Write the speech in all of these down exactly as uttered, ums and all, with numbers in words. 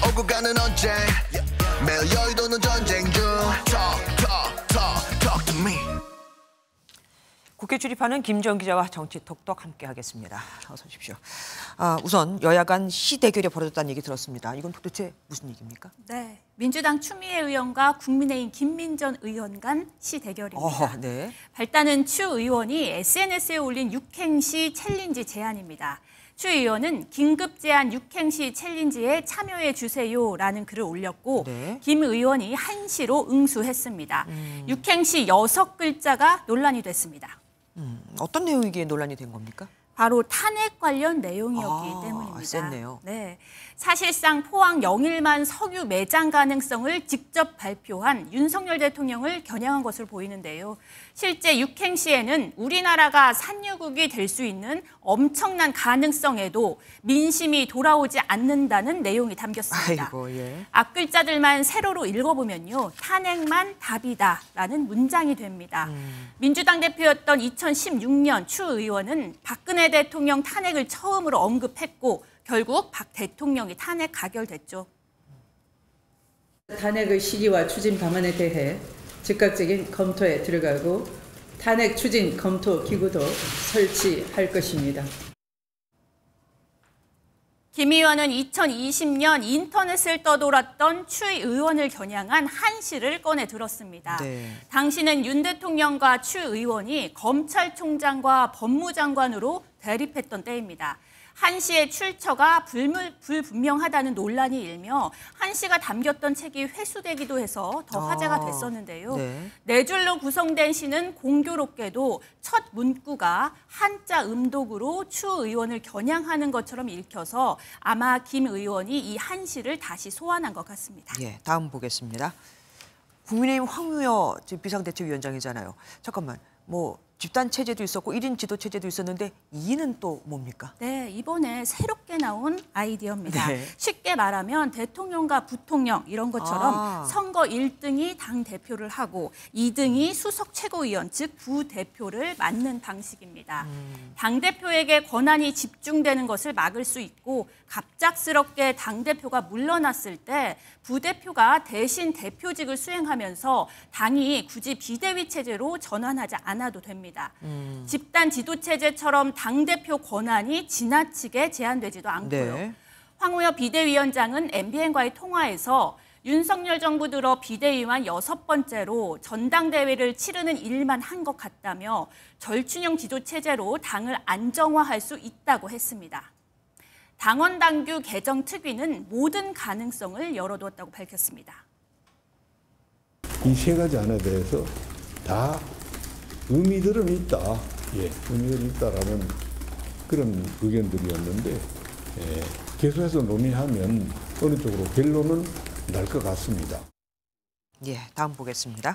오고 가는 언쟁 매일 여의도는 전쟁 중 Talk, talk, talk, talk to me. 국회 출입하는 김지영 기자와 정치 톡톡 함께하겠습니다. 어서 오십시오. 아, 우선 여야 간 시대결이 벌어졌다는 얘기 들었습니다. 이건 도대체 무슨 얘기입니까? 네, 민주당 추미애 의원과 국민의힘 김민전 의원 간 시대결입니다. 어, 네. 발단은 추 의원이 에스엔에스에 올린 육행시 챌린지 제안입니다. 추 의원은 긴급 제안 육행시 챌린지에 참여해 주세요라는 글을 올렸고 네. 김 의원이 한시로 응수했습니다. 음. 육행시 여섯 글자가 논란이 됐습니다. 음, 어떤 내용이 이게 논란이 된 겁니까? 바로 탄핵 관련 내용이었기 아, 때문입니다. 셌네요. 네, 사실상 포항 영일만 석유 매장 가능성을 직접 발표한 윤석열 대통령을 겨냥한 것으로 보이는데요. 실제 육행시에는 우리나라가 산유국이 될 수 있는 엄청난 가능성에도 민심이 돌아오지 않는다는 내용이 담겼습니다. 아이고, 예. 앞글자들만 세로로 읽어보면요. 탄핵만 답이다라는 문장이 됩니다. 음. 민주당 대표였던 이천십육 년 추 의원은 박근혜 대통령 탄핵을 처음으로 언급했고 결국 박 대통령이 탄핵 가결됐죠. 탄핵의 시기와 추진 방안에 대해 즉각적인 검토에 들어가고 탄핵 추진 검토 기구도 설치할 것입니다. 김 의원은 이천이십 년 인터넷을 떠돌았던 추 의원을 겨냥한 한시를 꺼내 들었습니다. 네. 당시는 윤 대통령과 추 의원이 검찰총장과 법무장관으로 대립했던 때입니다. 한시의 출처가 불물, 불분명하다는 논란이 일며 한시가 담겼던 책이 회수되기도 해서 더 화제가 아, 됐었는데요. 네. 네 줄로 구성된 시는 공교롭게도 첫 문구가 한자 음독으로 추 의원을 겨냥하는 것처럼 읽혀서 아마 김 의원이 이 한시를 다시 소환한 것 같습니다. 예, 다음 보겠습니다. 국민의힘 황우여 비상대책위원장이잖아요. 잠깐만, 뭐 집단 체제도 있었고 일 인 지도 체제도 있었는데 이는 또 뭡니까? 네, 이번에 새롭게 나온 아이디어입니다. 네. 쉽게 말하면 대통령과 부통령 이런 것처럼 아. 선거 일 등이 당대표를 하고 이 등이 수석 최고위원, 즉 부대표를 맡는 방식입니다. 음. 당대표에게 권한이 집중되는 것을 막을 수 있고 갑작스럽게 당대표가 물러났을 때 부대표가 대신 대표직을 수행하면서 당이 굳이 비대위 체제로 전환하지 않아도 됩니다. 음. 집단 지도체제처럼 당대표 권한이 지나치게 제한되지도 않고요. 네. 황우여 비대위원장은 엠비엔과의 통화에서 윤석열 정부 들어 비대위만 여섯 번째로 전당대회를 치르는 일만 한 것 같다며 절충형 지도체제로 당을 안정화할 수 있다고 했습니다. 당원당규 개정 특위는 모든 가능성을 열어두었다고 밝혔습니다. 이 세 가지 안에 대해서 다 의미들은 있다. 예, 의미들은 있다라는 그런 의견들이었는데 예, 계속해서 논의하면 어느 쪽으로 결론은 날 것 같습니다. 예, 다음 보겠습니다.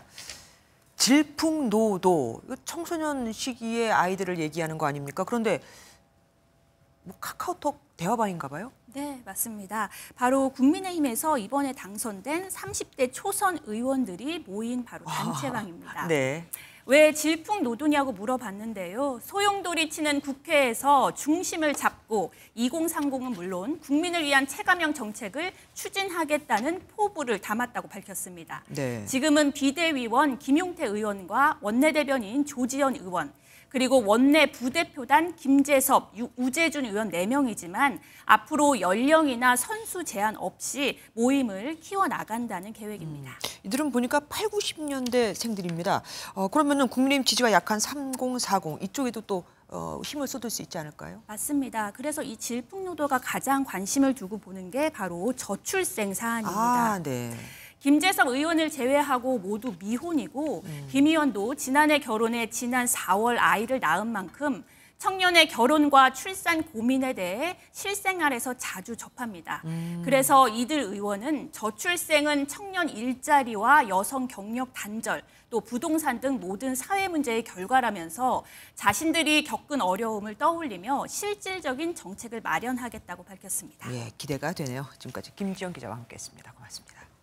질풍노도, 이거 청소년 시기의 아이들을 얘기하는 거 아닙니까? 그런데 뭐 카카오톡 대화방인가 봐요? 네, 맞습니다. 바로 국민의힘에서 이번에 당선된 삼십 대 초선 의원들이 모인 바로 단체방입니다. 아, 네. 왜 질풍노도냐고 물어봤는데요. 소용돌이 치는 국회에서 중심을 잡고 이공삼공은 물론 국민을 위한 체감형 정책을 추진하겠다는 포부를 담았다고 밝혔습니다. 네. 지금은 비대위원 김용태 의원과 원내대변인 조지현 의원, 그리고 원내 부대표단 김재섭, 우재준 의원 네 명이지만 앞으로 연령이나 선수 제한 없이 모임을 키워나간다는 계획입니다. 음, 이들은 보니까 팔, 구십 년대생들입니다. 어, 그러면은 국민의힘 지지가 약한 삼공, 사공 이쪽에도 또 어, 힘을 쏟을 수 있지 않을까요? 맞습니다. 그래서 이 질풍노도가 가장 관심을 두고 보는 게 바로 저출생 사안입니다. 아, 네. 김재섭 의원을 제외하고 모두 미혼이고 음. 김 의원도 지난해 결혼해 지난 사월 아이를 낳은 만큼 청년의 결혼과 출산 고민에 대해 실생활에서 자주 접합니다. 음. 그래서 이들 의원은 저출생은 청년 일자리와 여성 경력 단절, 또 부동산 등 모든 사회 문제의 결과라면서 자신들이 겪은 어려움을 떠올리며 실질적인 정책을 마련하겠다고 밝혔습니다. 예, 기대가 되네요. 지금까지 김지영 기자와 함께했습니다. 고맙습니다.